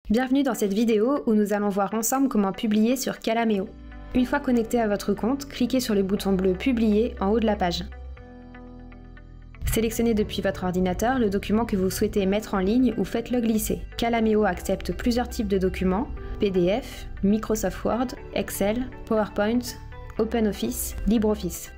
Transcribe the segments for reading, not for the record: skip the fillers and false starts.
Bienvenue dans cette vidéo où nous allons voir ensemble comment publier sur Calameo. Une fois connecté à votre compte, cliquez sur le bouton bleu Publier en haut de la page. Sélectionnez depuis votre ordinateur le document que vous souhaitez mettre en ligne ou faites-le glisser. Calameo accepte plusieurs types de documents, PDF, Microsoft Word, Excel, PowerPoint, OpenOffice, LibreOffice.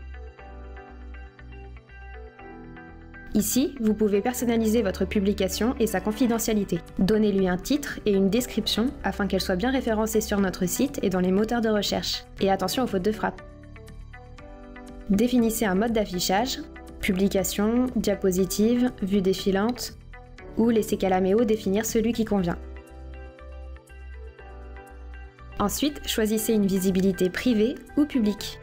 Ici, vous pouvez personnaliser votre publication et sa confidentialité. Donnez-lui un titre et une description afin qu'elle soit bien référencée sur notre site et dans les moteurs de recherche. Et attention aux fautes de frappe. Définissez un mode d'affichage, publication, diapositive, vue défilante, ou laissez Calameo définir celui qui convient. Ensuite, choisissez une visibilité privée ou publique.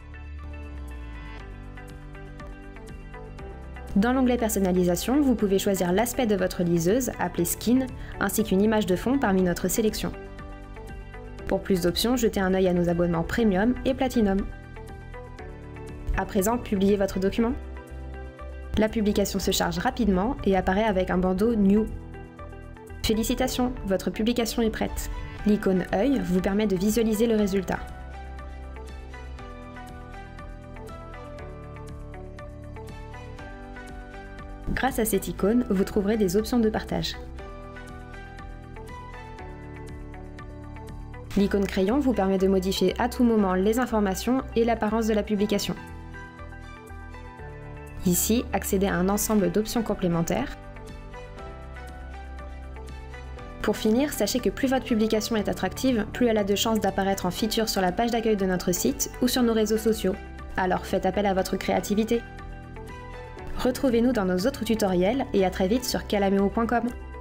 Dans l'onglet Personnalisation, vous pouvez choisir l'aspect de votre liseuse, appelée Skin, ainsi qu'une image de fond parmi notre sélection. Pour plus d'options, jetez un œil à nos abonnements Premium et Platinum. À présent, publiez votre document. La publication se charge rapidement et apparaît avec un bandeau New. Félicitations, votre publication est prête. L'icône œil vous permet de visualiser le résultat. Grâce à cette icône, vous trouverez des options de partage. L'icône crayon vous permet de modifier à tout moment les informations et l'apparence de la publication. Ici, accédez à un ensemble d'options complémentaires. Pour finir, sachez que plus votre publication est attractive, plus elle a de chances d'apparaître en feature sur la page d'accueil de notre site ou sur nos réseaux sociaux. Alors faites appel à votre créativité. Retrouvez-nous dans nos autres tutoriels et à très vite sur calameo.com.